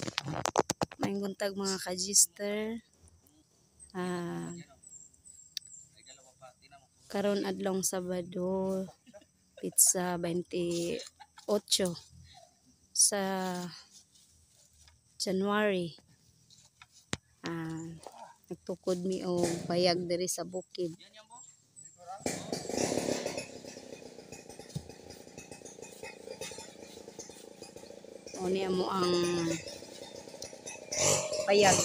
May buntag mga kagister. Karon adlong Sabado, pizza 28 sa January. Nagtukod mi og bayag diri sa bukid. Oni amo ang bayag.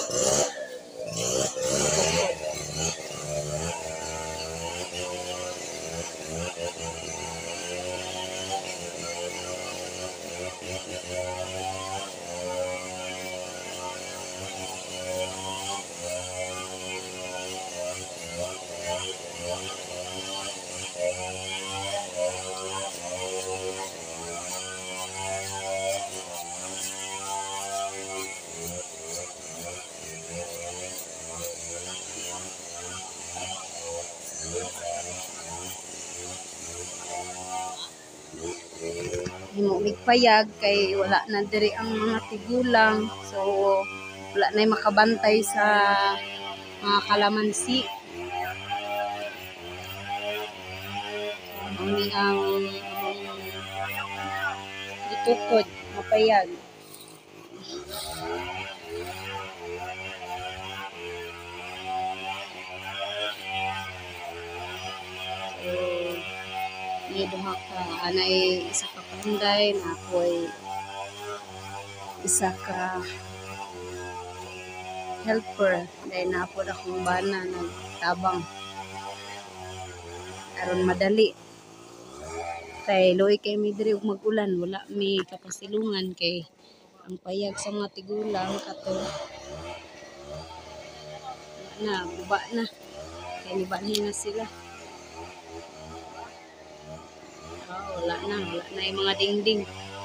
Himo migpayag kay wala na diri ang mga tigulang, so wala na makabantay sa mga kalamansi. Ini ang gitukod mapayag. Duha ka anay isa ka panday na ako'y isa ka helper dahil napod akong bana nagtabang aron madali kay luoy kay mi diri og mag-ulan, wala mi kapasilungan kay ang payag sa mga tigulang kato na buba na kay nibanhin na sila. Wala na yung mga dingding.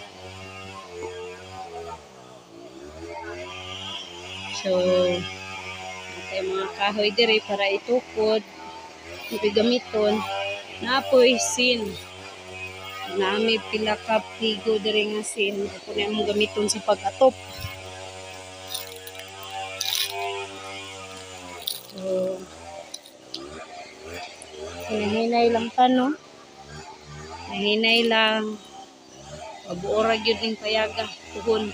So, may mga kahoy diri para itukod, ipigamiton, napoy sin. Nami pila ka pigo diri nga sin, ako na mong gamiton sa pag-atop. So, hinahinay lang tano. Nahinay lang. Mabuorag yun din payaga. Tuhon.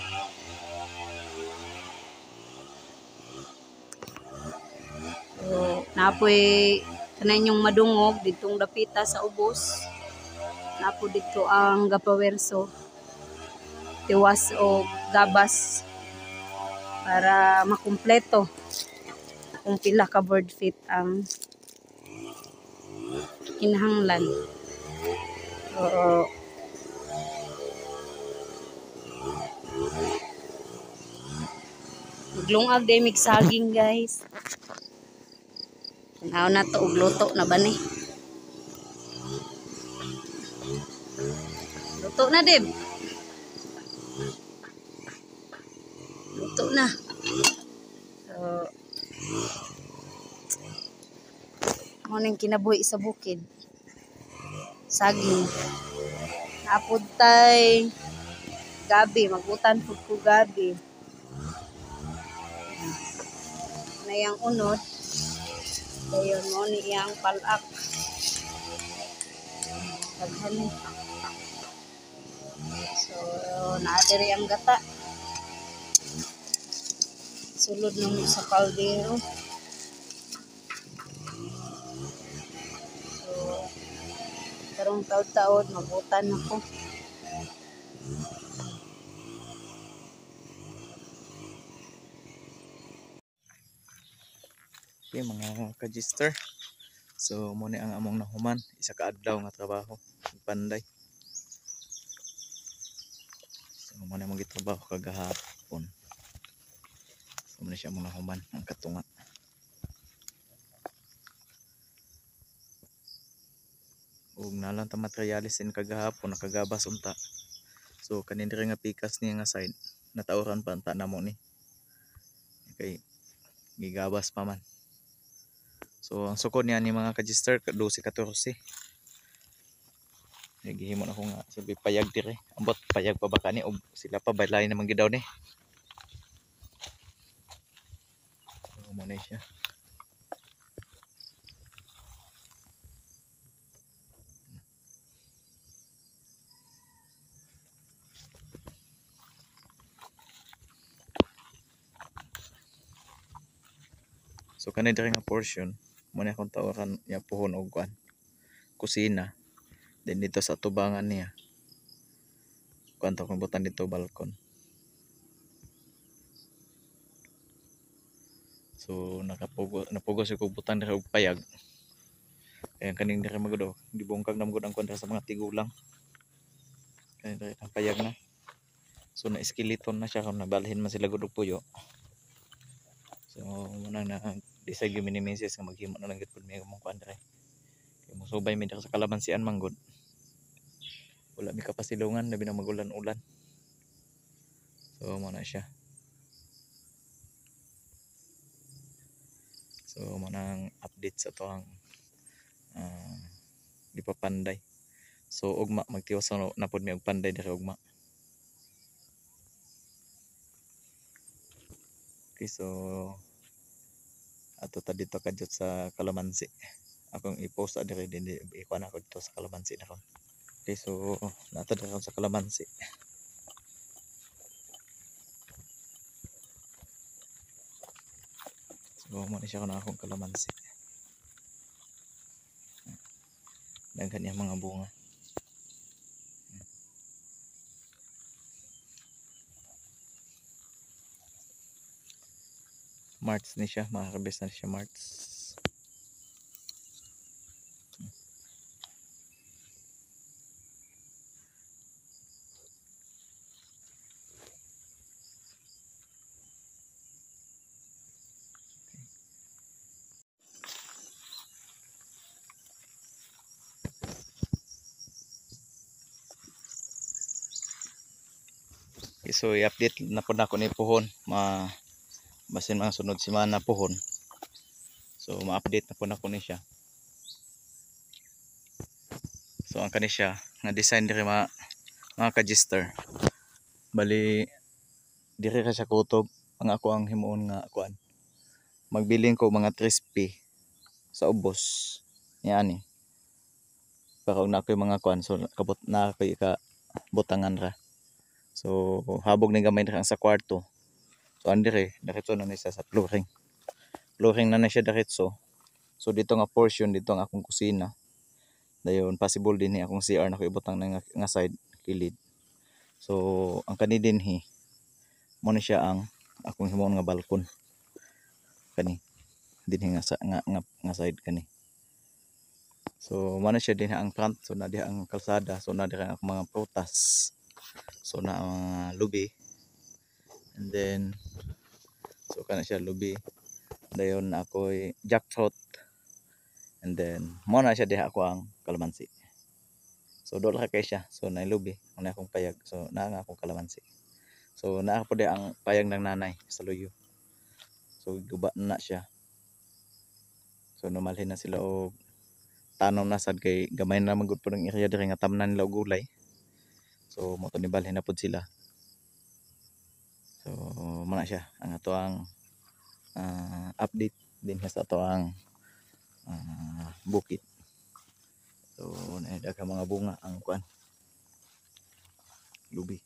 So, napoy kanan yung madungog ditong dapita sa ubos. Napo dito ang gapawerso. Tiwas o gabas para makumpleto kung pila ka board feet ang kinahanglan. So, maglungag day mig saging guys. Tanaw na to og luto na ba ni? Luto na din. Luto na. So, mo ning kinabuhi sa bukid. Saging. Napod tay gabi, magutan pud ko gabi. Na yang unod. Dayon mo ni iyang palak. Daghan. So, naadiri ang gata. Sulod na mo sa kaldero. So, karong taod-taod, mabutan ako. Okay, mga kagister. So, muna ang among nahuman. Isa ka adlaw nga trabaho. Panday. So, muna mong gitrabaho kagahapon. So, muna siya mong nahuman. Ang katunga. Ug nalang ta materialis in kagahapon. Nakagabas unta. So, kanindiri nga pikas niya nga side. Natauran pa anta na mo ni. Okay. Gigabas pa man. So, ang sukod niya ni mga kagister, 12-14. Gihimo na ko nga sabi payag dire. Ambot payag pa ba kani o sila pa balay naman gidaw ni. mo na siya. So kani diri nga portion mo na akong tawaran ya puhon og kuan kusina. Then dito sa tubangan niya kuan to kung butan dito balkon. So napugos ko butan diri og payag. Kaya kaning diri magudo gibungkag na magud ang kuan sa mga tigulang. Kaya diri ang payag na. So na skeleton na siya kung nabalhin man sila gud og puyo. So muna na decide yung mini-misis nga maghimo na lang gid pud mi mong kuan diri. Kay mo subay mi diri sa kalamansian man gud. Wala mi kapasilungan labi na magulan-ulan. So muna siya. So muna ang update sa to ang di pa panday. So ugma magtiwas na pud mi og panday diri ugma. Okay, so ato ta dito kadto sa kalamansi. Akong i-post diri din ikuan ako dito sa kalamansi na kon. Okay, so nato diri sa kalamansi. So mo ni siya kana akong kalamansi. Daghan yung mga bunga. March ni siya, makakabis na siya March. Okay, so i-update na po na ako ni puhon. Basin mga sunod semana puhon. So ma-update na po na ko ni siya. So ang kani siya nga design diri mga ka-gister. Bali diri ka siya kutob ang ako ang himuon nga kuan. Magbiling ko mga 3 sa ubos. Yan para og na koy mga kuan so kabot na koy ka butangan ra. So habog ni gamay ra sa kwarto. So andire diretso na ni siya sa flooring. Flooring na siya diretso. So dito nga portion dito ang akong kusina. Dayon possible din akong CR na ko ibutang na nga side kilid. So ang kani dinhi mo na siya ang akong himuon nga balkon. Kani dinhi nga side kani. So mo na siya dinhi ang front, so na diha ang kalsada, so na diha ang mga prutas. So na mga lubi. And then so kana siya lubi. Dayon ako'y jackfruit. And then mo na siya diha ako ang kalamansi. So doon ka kay siya. So na lubi, na akong payag. So na nga akong kalamansi. So naa po di ang payag ng nanay sa luyo. So guba na siya. So numalhin na sila og tanom na sad kay gamay na magud pud ang area diri nga tamnan nila og gulay. So mo to ni balhin na pud sila. So mo na siya ang ato ang update din sa ato ang bukid. So daghang mga bunga ang kuan. Lubi.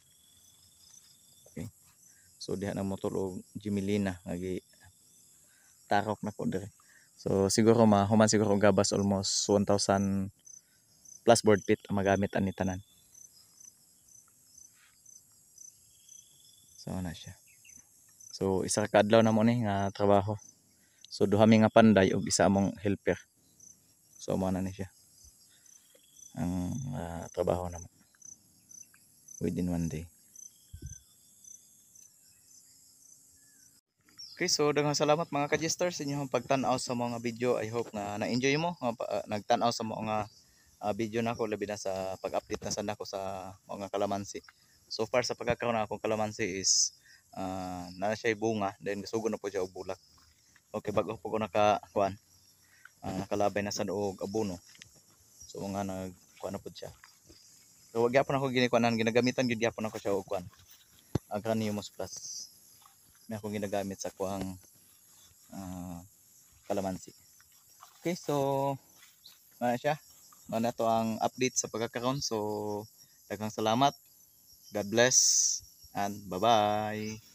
Okay. So diha na motor og Jimelina nga gi tarok na po diri. So siguro human siguro gabas almost 1,000 plus board feet ang magamit ani tanan. So na siya. So isa ka adlaw na mo ni nga trabaho. So duha mi nga panday ug isa among helper. So mo na ni siya. Ang trabaho na mo within 1 day. Okay, so daghang salamat mga ka-Gster sa inyong pagtan-aw sa mga video. I hope na na-enjoy mo nagtan-aw sa mga video nako labi na sa pag-update na sa nako sa mga kalamansi. So far sa pagkakaroon na akong kalamansi is na siya bunga, then gasugo na po siya og bulak. Okay, bago po ko nakakuan nakalabay na sa og abono. So nga nagkuan na po siya. So wag gyapon ako ginagamitan gid gyapon ako siya og kuan. Agraniumos plus. May akong ginagamit sa kuang kalamansi. Okay, so mana siya? Mana to ang update sa pagkakaroon. So daghang salamat. God bless and bye-bye.